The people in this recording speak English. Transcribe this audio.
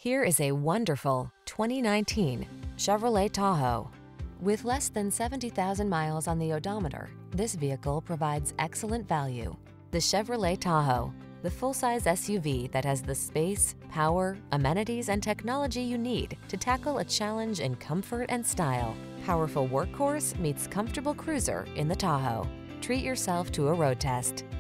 Here is a wonderful 2019 Chevrolet Tahoe. With less than 70,000 miles on the odometer, this vehicle provides excellent value. The Chevrolet Tahoe, the full-size SUV that has the space, power, amenities, and technology you need to tackle a challenge in comfort and style. Powerful workhorse meets comfortable cruiser in the Tahoe. Treat yourself to a road test.